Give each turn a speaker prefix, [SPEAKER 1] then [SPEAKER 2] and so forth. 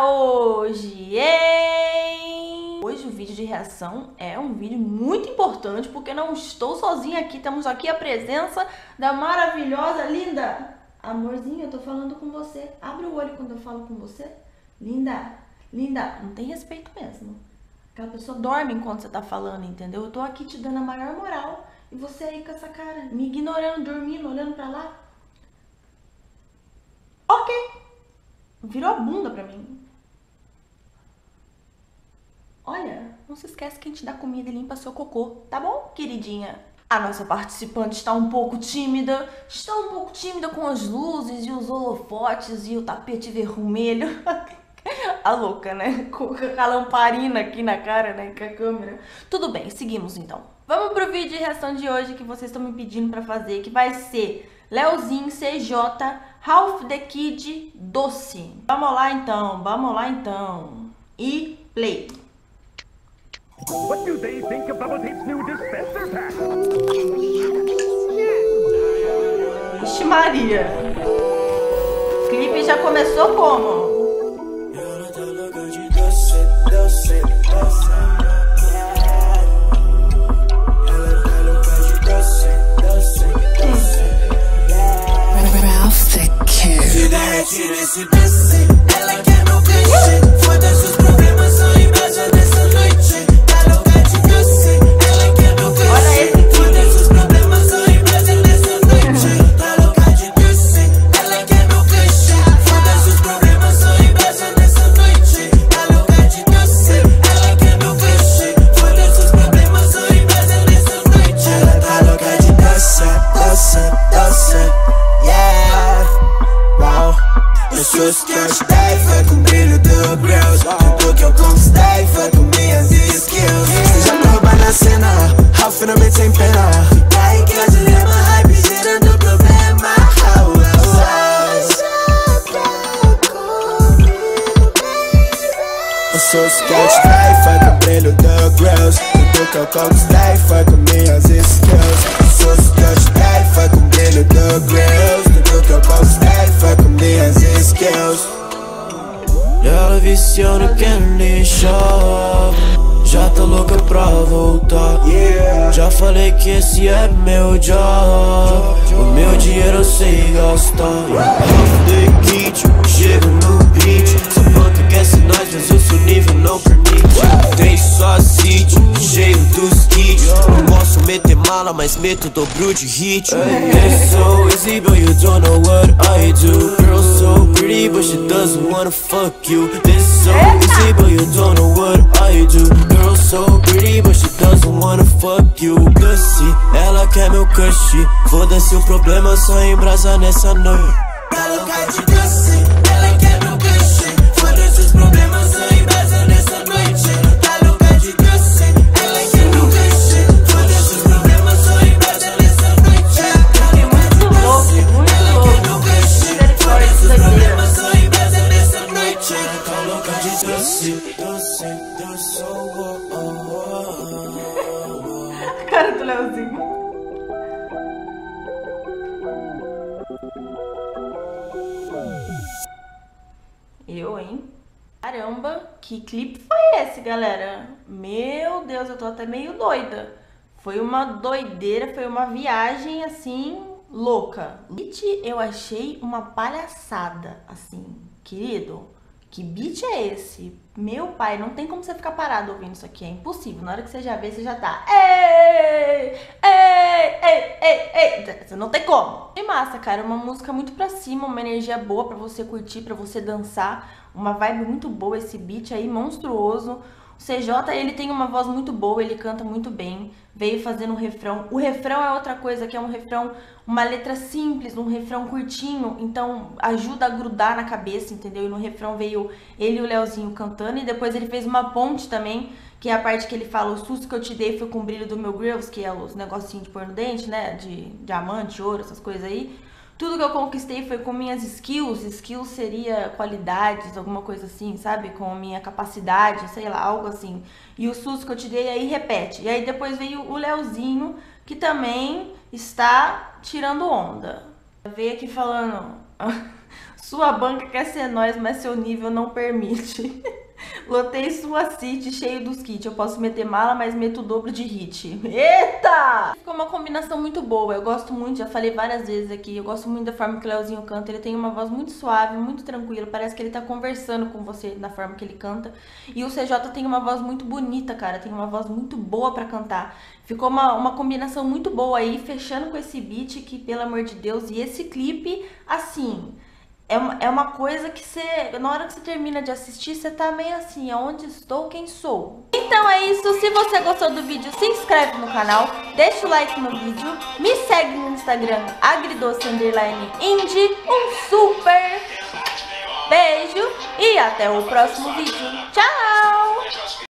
[SPEAKER 1] pra hoje, hein? Hoje o vídeo de reação é um vídeo muito importante porque não estou sozinha aqui. Temos aqui a presença da maravilhosa, linda. Amorzinho, eu tô falando com você. Abre o olho quando eu falo com você. Linda, linda. Não tem respeito mesmo. Aquela pessoa dorme enquanto você tá falando, entendeu? Eu tô aqui te dando a maior moral e você aí com essa cara, me ignorando, dormindo, olhando pra lá. Ok. Virou a bunda pra mim. Olha, não se esquece que a gente dá comida e limpa seu cocô, tá bom, queridinha? A nossa participante está um pouco tímida. Está um pouco tímida com as luzes e os holofotes e o tapete vermelho. A louca, né? Com a lamparina aqui na cara, né? Com a câmera. Tudo bem, seguimos então. Vamos pro vídeo de reação de hoje que vocês estão me pedindo pra fazer, que vai ser Leozinho, CJ, Ralph the Kid, Doce. Vamos lá então. E play.
[SPEAKER 2] What do they think of Bubble Tape's new dispenser pack?
[SPEAKER 1] Vixe Maria. O clipe já começou como?
[SPEAKER 3] Ralph the Kid. Ela quer meu cachê. Foda-se os problemas, só embaixo dessa noite. Tá louca de doce. Ela quer meu cachê. Foda-se os problemas, só embaixo dessa noite. Tá louca de doce. Ela quer meu cachê. Foda-se os problemas, só embaixo dessa noite. Tá louca de doce. Ela quer meu cachê. Foda-se os problemas, só embaixo dessa noite. Ela tá louca de doce, doce, doce. Yeah, wow. Eu sou os que eu ajudei, foi com o brilho do Grills. Tudo que eu conquistei foi com minhas skills. Já tô roubando na cena, Ralph finalmente sem pena. Fica aí que é o dilema, hype gerando problema. Eu sou os que eu ajudei, foi com o brilho do Grills. Tudo que eu conquistei foi com minhas skills. Eu sou os que eu ajudei, foi com o brilho do Grills. Tudo que eu conquistei foi com minhas skills. Ela viciou no Candy Shop. Já tá louca pra voltar. Já falei que esse é meu job. O meu dinheiro eu sei gastar. Ralph the Kid, chega no beat. Só falta que esse nós, mas o seu nível não permite. Tem só city, cheio dos kits. Não posso meter mala, mas meto dobro de hit. It's so easy, but you don't know what I do. Girl so pretty, but she doesn't wanna fuck you. It's so easy, but you don't know what I do. Girl so pretty, but she doesn't wanna fuck you. Doce, ela quer meu crush. Foda-se o problema, só embrasa nessa noite. Tá louca de doce, ela quer meu crush. Foda-se os problemas, só embrasa nessa noite. Tá louca de doce, ela quer meu crush. Foda-se os problemas, só embrasa nessa noite.
[SPEAKER 1] É muito louco,
[SPEAKER 3] ela quer meu crush. Foda-se os problemas, só embrasa nessa noite. Tá louca de doce, doce, doce, oh, oh, oh.
[SPEAKER 1] A cara do Leozinho. Eu, hein? Caramba, que clipe foi esse, galera? Meu Deus, eu tô até meio doida. Foi uma doideira, foi uma viagem, assim, louca. Beat eu achei uma palhaçada, assim, querido. Que beat é esse? Meu pai, não tem como você ficar parado ouvindo isso aqui, é impossível. Na hora que você já vê, você já tá... Ei, ei, ei, ei, ei. Você não tem como. E massa, cara, uma música muito pra cima, uma energia boa pra você curtir, pra você dançar. Uma vibe muito boa, esse beat aí, monstruoso. O CJ, ele tem uma voz muito boa, ele canta muito bem. Veio fazendo um refrão. O refrão é outra coisa, que é um refrão, uma letra simples, um refrão curtinho. Então, ajuda a grudar na cabeça, entendeu? E no refrão veio ele e o Leozinho cantando. E depois ele fez uma ponte também, que é a parte que ele fala: o susto que eu te dei foi com o brilho do meu Grills, que é os negocinhos de pôr no dente, né? De diamante, ouro, essas coisas aí. Tudo que eu conquistei foi com minhas skills. Skills seria qualidades, alguma coisa assim, sabe? Com a minha capacidade, sei lá, algo assim. E o susto que eu te dei, aí repete. E aí depois veio o Leozinho, que também está tirando onda. Veio aqui falando... Sua banca quer ser nós, mas seu nível não permite. Lotei sua city cheio dos kits. Eu posso meter mala, mas meto o dobro de hit. Eita! Ficou uma combinação muito boa. Eu gosto muito, já falei várias vezes aqui. Eu gosto muito da forma que o Leozinho canta. Ele tem uma voz muito suave, muito tranquila. Parece que ele tá conversando com você na forma que ele canta. E o CJ tem uma voz muito bonita, cara. Tem uma voz muito boa pra cantar. Ficou uma combinação muito boa aí, fechando com esse beat que, pelo amor de Deus. E esse clipe, assim... É uma coisa que você, na hora que você termina de assistir, você tá meio assim, aonde estou, quem sou? Então é isso, se você gostou do vídeo, se inscreve no canal, deixa o like no vídeo, me segue no Instagram, agridoce_indie, um super beijo e até o próximo vídeo. Tchau!